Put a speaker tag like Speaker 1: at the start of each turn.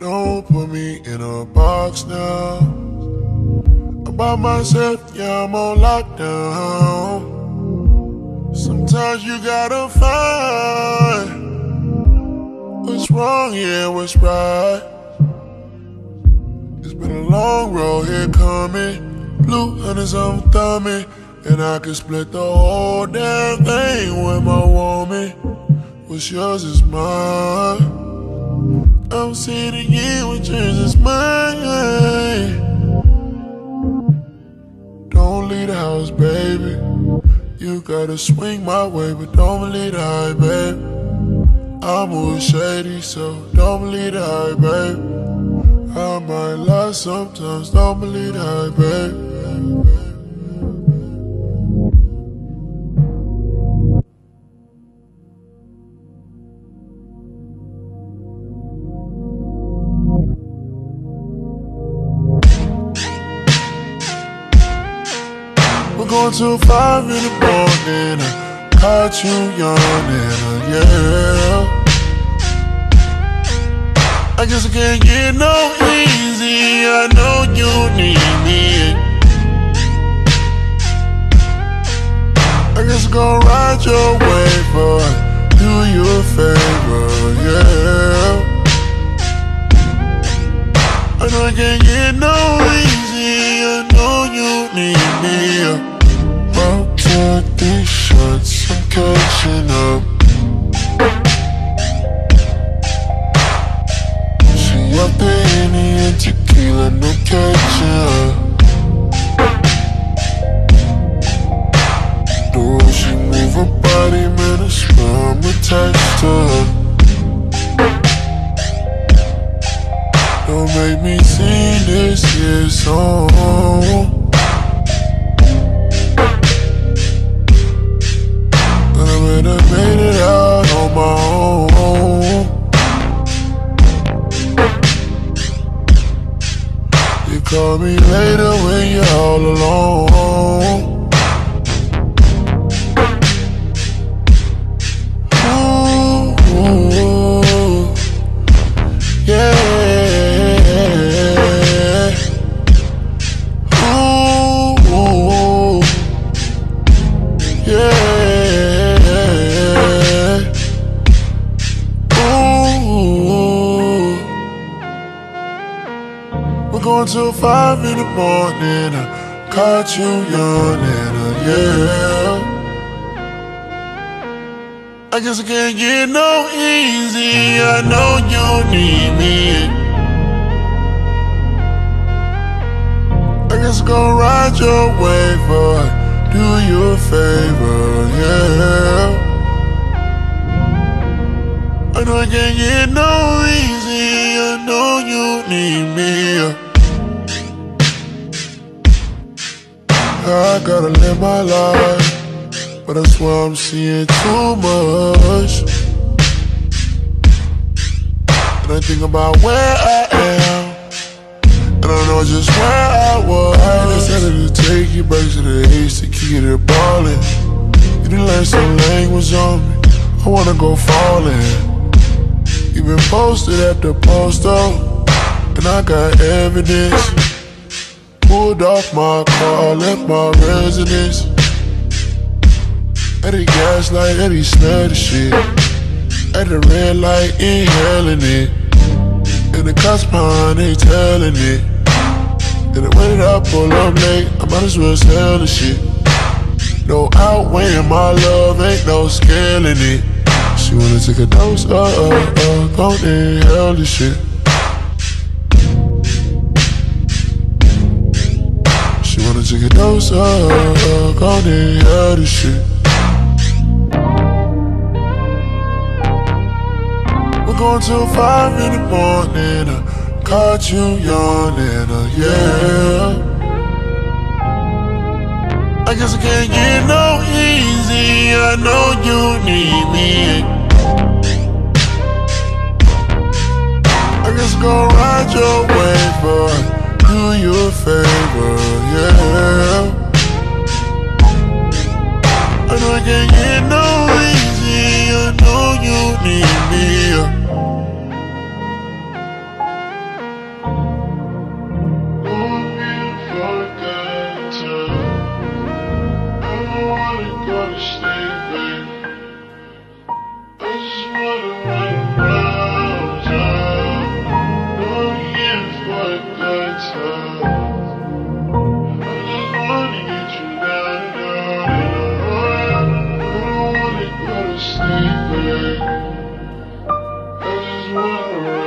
Speaker 1: Don't put me in a box now. About myself, yeah, I'm on lockdown. Sometimes you gotta find what's wrong, yeah, what's right. It's been a long road here coming. Blue hunters on thumbing, and I could split the whole damn thing with my woman. What's yours is mine. I'm seeing again what yours is mine. Don't leave the house, baby. You gotta swing my way, but don't believe the hype, baby. I'm a shady, so don't believe the hype, baby. I might lie sometimes, don't believe the hype, baby. We're going till 5 in the morning. I caught you yawning, yeah. I guess I can't get no easy. I know you need me. I guess I'm gonna ride your wave, but do you a favor, yeah. I know I can't get no easy. I know you need me. I'll take these shots, I'm catching up. She up the Henny and tequila, no catching up. The way she move her body, man, I swear I'm attached to her. Don't make me sing this year song. I made it out on my own. You call me later when you're all alone. Ooh, ooh, yeah. Ooh, ooh, yeah. Going till 5 in the morning. I caught you yawning, yeah. I guess I can't get no easy. I know you need me. I guess I'm gonna ride your wave, but do you a favor, yeah. I know I can't get no easy. I know you need me. I gotta live my life, but I swear I'm seeing too much. And I think about where I am, and I know just where I was. I decided to take you back to the Ace, the key to ballin'. You done learn some language on me, I wanna go fallin'. You been posted at the post up, and I got evidence. Pulled off my car, left my residence. At the gas light, at the smell the shit. At the red light, inhaling it. And the cops behind, they telling it. Then I waited up, pull up late, I might as well sell the shit. No outweighing my love, ain't no scaling it. She wanna take a dose, gon' inhale the shit. She wanna take a dose, gon' inhale the shit. We're going till 5 in the morning. I caught you yawning, yeah. I guess I can't get no easy. I know you need me. I guess I'm gonna ride your wave, but do you a favor, yeah. I know I can't get no easy. I know you need me. I just wanna